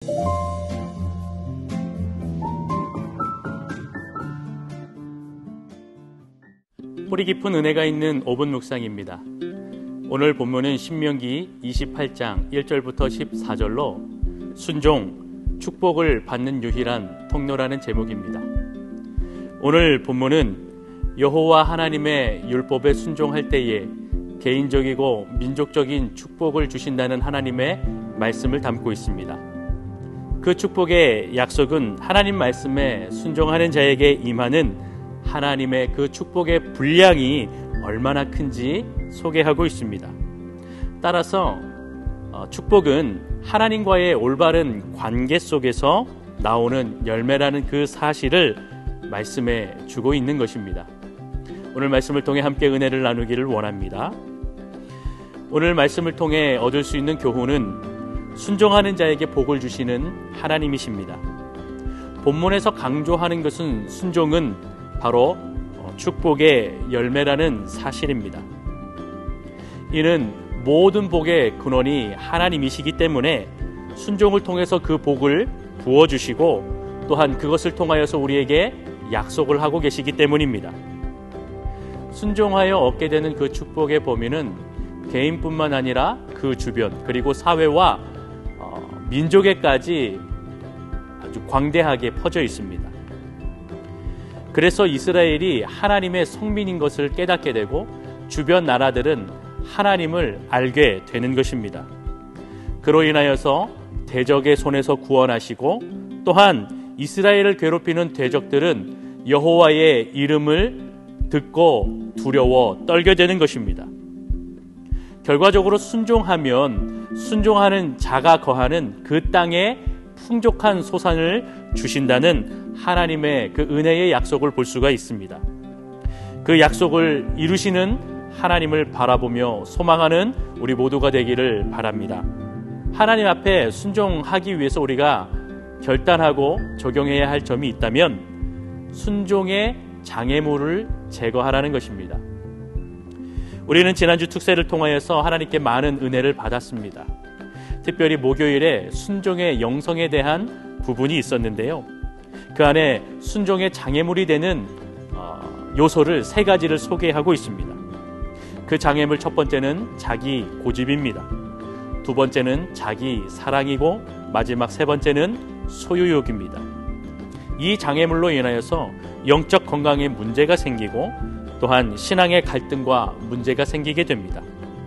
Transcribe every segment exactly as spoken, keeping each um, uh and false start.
뿌리 깊은 은혜가 있는 오 분 묵상입니다. 오늘 본문은 신명기 이십팔 장 일 절부터 십사 절로 순종, 축복을 받는 유일한 통로라는 제목입니다. 오늘 본문은 여호와 하나님의 율법에 순종할 때에 개인적이고 민족적인 축복을 주신다는 하나님의 말씀을 담고 있습니다. 그 축복의 약속은 하나님 말씀에 순종하는 자에게 임하는 하나님의 그 축복의 분량이 얼마나 큰지 소개하고 있습니다. 따라서 축복은 하나님과의 올바른 관계 속에서 나오는 열매라는 그 사실을 말씀해 주고 있는 것입니다. 오늘 말씀을 통해 함께 은혜를 나누기를 원합니다. 오늘 말씀을 통해 얻을 수 있는 교훈은 순종하는 자에게 복을 주시는 하나님이십니다. 본문에서 강조하는 것은 순종은 바로 축복의 열매라는 사실입니다. 이는 모든 복의 근원이 하나님이시기 때문에 순종을 통해서 그 복을 부어주시고 또한 그것을 통하여서 우리에게 약속을 하고 계시기 때문입니다. 순종하여 얻게 되는 그 축복의 범위는 개인뿐만 아니라 그 주변 그리고 사회와 어, 민족에까지 아주 광대하게 퍼져 있습니다. 그래서 이스라엘이 하나님의 성민인 것을 깨닫게 되고 주변 나라들은 하나님을 알게 되는 것입니다. 그로 인하여서 대적의 손에서 구원하시고 또한 이스라엘을 괴롭히는 대적들은 여호와의 이름을 듣고 두려워 떨게 되는 것입니다. 결과적으로 순종하면 순종하는 자가 거하는 그 땅에 풍족한 소산을 주신다는 하나님의 그 은혜의 약속을 볼 수가 있습니다. 그 약속을 이루시는 하나님을 바라보며 소망하는 우리 모두가 되기를 바랍니다. 하나님 앞에 순종하기 위해서 우리가 결단하고 적용해야 할 점이 있다면 순종의 장애물을 제거하라는 것입니다. 우리는 지난주 특세를 통하여서 하나님께 많은 은혜를 받았습니다. 특별히 목요일에 순종의 영성에 대한 부분이 있었는데요. 그 안에 순종의 장애물이 되는 요소를 세 가지를 소개하고 있습니다. 그 장애물 첫 번째는 자기 고집입니다. 두 번째는 자기 사랑이고 마지막 세 번째는 소유욕입니다. 이 장애물로 인하여서 영적 건강에 문제가 생기고 또한 신앙의 갈등과 문제가 생기게 됩니다.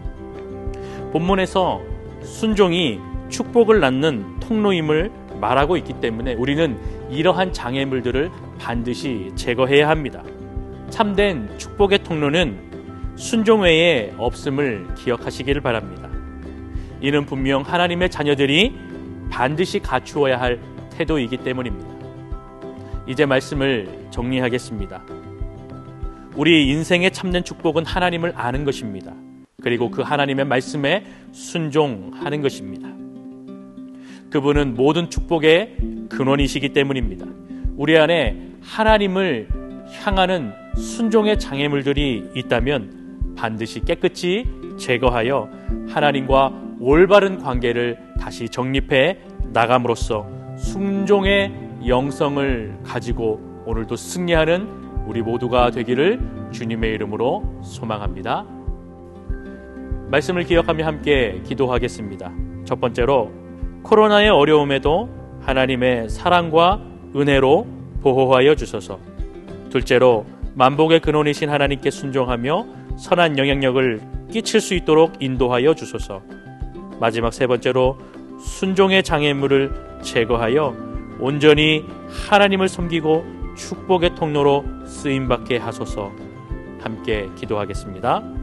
본문에서 순종이 축복을 낳는 통로임을 말하고 있기 때문에 우리는 이러한 장애물들을 반드시 제거해야 합니다. 참된 축복의 통로는 순종 외에 없음을 기억하시기를 바랍니다. 이는 분명 하나님의 자녀들이 반드시 갖추어야 할 태도이기 때문입니다. 이제 말씀을 정리하겠습니다. 우리 인생의 참된 축복은 하나님을 아는 것입니다. 그리고 그 하나님의 말씀에 순종하는 것입니다. 그분은 모든 축복의 근원이시기 때문입니다. 우리 안에 하나님을 향하는 순종의 장애물들이 있다면 반드시 깨끗이 제거하여 하나님과 올바른 관계를 다시 정립해 나감으로써 순종의 영성을 가지고 오늘도 승리하는 우리 모두가 되기를 주님의 이름으로 소망합니다. 말씀을 기억하며 함께 기도하겠습니다. 첫 번째로 코로나의 어려움에도 하나님의 사랑과 은혜로 보호하여 주소서. 둘째로 만복의 근원이신 하나님께 순종하며 선한 영향력을 끼칠 수 있도록 인도하여 주소서. 마지막 세 번째로 순종의 장애물을 제거하여 온전히 하나님을 섬기고 축복의 통로로 쓰임받게 하소서. 함께 기도하겠습니다.